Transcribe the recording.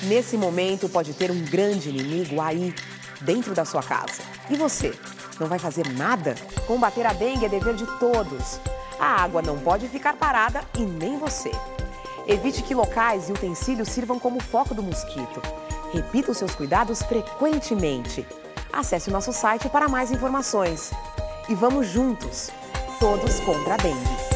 Nesse momento, pode ter um grande inimigo aí, dentro da sua casa. E você, não vai fazer nada? Combater a dengue é dever de todos. A água não pode ficar parada e nem você. Evite que locais e utensílios sirvam como foco do mosquito. Repita os seus cuidados frequentemente. Acesse o nosso site para mais informações. E vamos juntos, todos contra a dengue.